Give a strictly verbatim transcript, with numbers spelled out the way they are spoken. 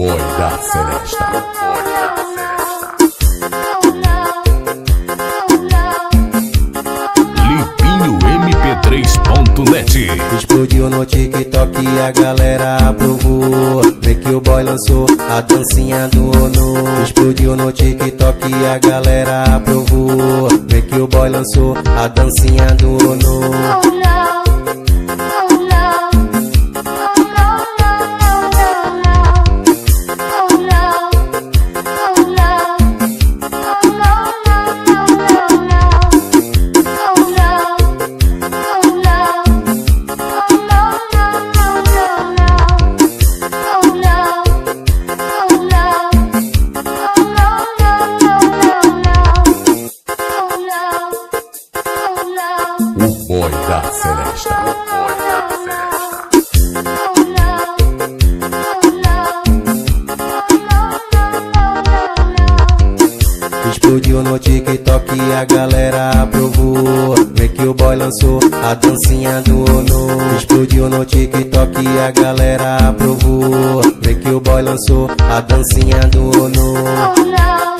boy da Celesta. Limpinho M P três ponto net. Explodiu no TikTok e a galera aprovou. Vê que o boy lançou a dancinha do ONU. Explodiu no TikTok e a galera aprovou. Vê que o boy lançou a dancinha do ONU. O boy da Celesta. Explodiu no TikTok e a galera aprovou. Vê que o boy lançou a dancinha do ONU. Explodiu no TikTok e a galera aprovou. Vê que o boy lançou a dancinha do ONU.